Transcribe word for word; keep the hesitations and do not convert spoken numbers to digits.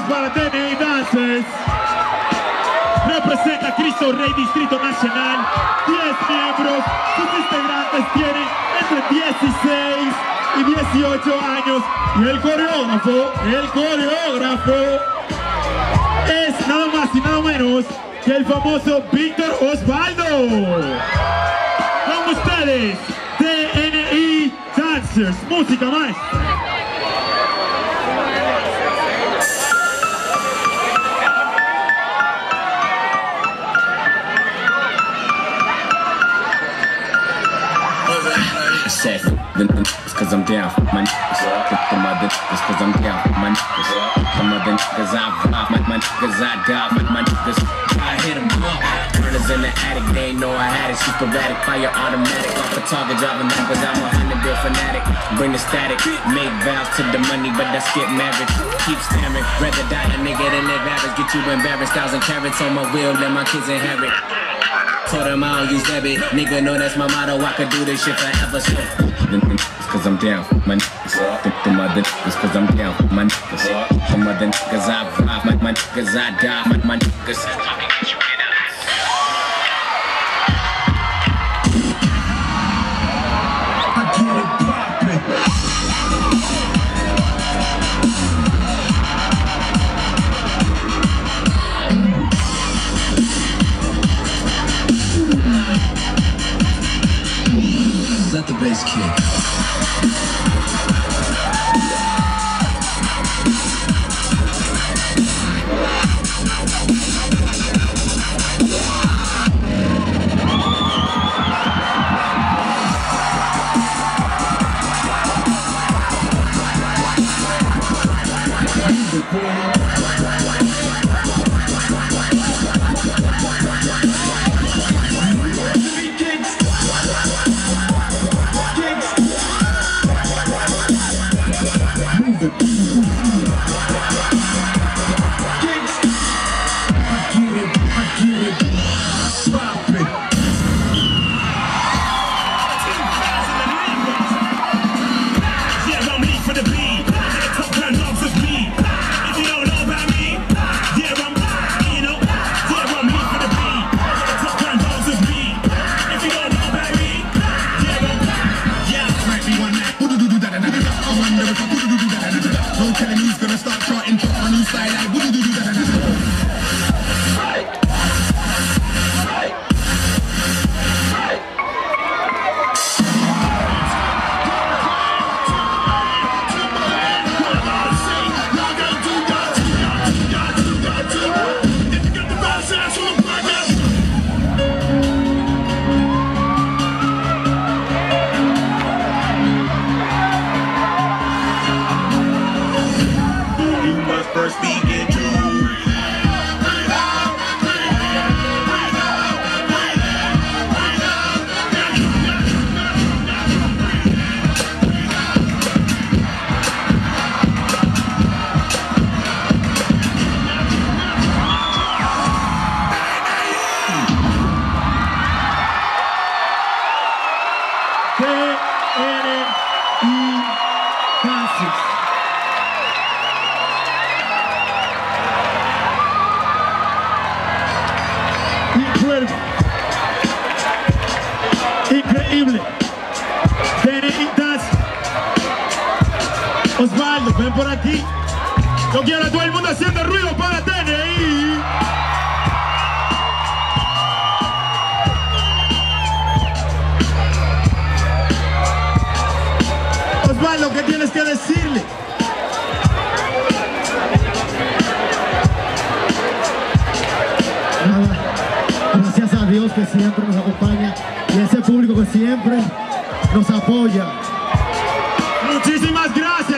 para T N I Dancers. Representa Cristo Rey Distrito Nacional. diez miembros. Sus integrantes tienen entre dieciséis y dieciocho años. Y el coreógrafo, el coreógrafo es nada más y nada menos que el famoso Víctor Osvaldo. Con ustedes, T N I Dancers. Música maestra. Set, then cause I'm down, my niggas. Get the mother niggas cause I'm down, my niggas. The mother niggas I rob, my, my niggas I die, my, my niggas I hit them up. Burners in the attic, they ain't know I had it. Super erratic, fire automatic, off the target, driving back cause I'm a hundred bill fanatic. Bring the static, make vows to the money, but that's get married. Keep stammering, rather die a nigga than live average. Get you embarrassed, thousand carats on my wheel, let my kids inherit. Told him I don't use debit, nigga know that's my motto, I could do this shit forever, so cause I'm down, my niggas. Think the mother niggas cause I'm down, my niggas. The mother niggas I rob, my, my niggas I die, my, my niggas. I get it poppin'. Let the bass kick. Increíble. T N I Dancers. Osvaldo, ven por aquí. Yo quiero a todo el mundo haciendo ruido para T N I. Osvaldo, ¿qué tienes que decirle? Nada, gracias a Dios que siempre nos acompaña y a ese público que siempre nos apoya. Muchísimas gracias.